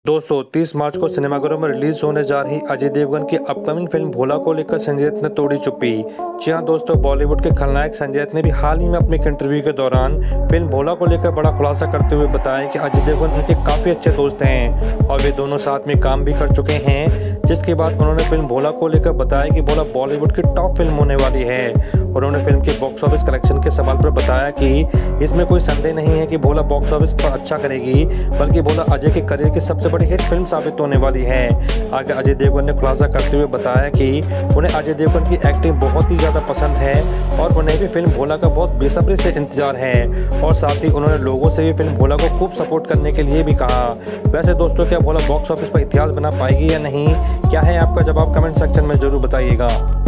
दोस्तों 30 मार्च को सिनेमाघरों में रिलीज होने जा रही अजय देवगन की अपकमिंग फिल्म भोला को लेकर संजय दत्त ने तोड़ी चुप्पी। जी हां दोस्तों, बॉलीवुड के खलनायक संजय दत्त ने भी हाल ही में अपने एक इंटरव्यू के दौरान फिल्म भोला को लेकर बड़ा खुलासा करते हुए बताया कि अजय देवगन उनके काफ़ी अच्छे दोस्त हैं और वे दोनों साथ में काम भी कर चुके हैं। जिसके बाद उन्होंने फिल्म भोला को लेकर बताया कि भोला बॉलीवुड की टॉप फिल्म होने वाली है। उन्होंने फिल्म के बॉक्स ऑफिस कलेक्शन के सवाल पर बताया कि इसमें कोई संदेह नहीं है कि भोला बॉक्स ऑफिस पर अच्छा करेगी, बल्कि भोला अजय के करियर की सबसे बड़ी हिट फिल्म साबित होने वाली है। आगे अजय देवगन ने खुलासा करते हुए बताया कि उन्हें अजय देवगन की एक्टिंग बहुत ही ज़्यादा पसंद है और उन्हें भी फिल्म भोला का बहुत बेसब्री से इंतजार है और साथ ही उन्होंने लोगों से भी फिल्म भोला को खूब सपोर्ट करने के लिए भी कहा। वैसे दोस्तों, क्या भोला बॉक्स ऑफिस पर इतिहास बना पाएगी या नहीं, क्या है आपका जवाब? कमेंट सेक्शन में जरूर बताइएगा।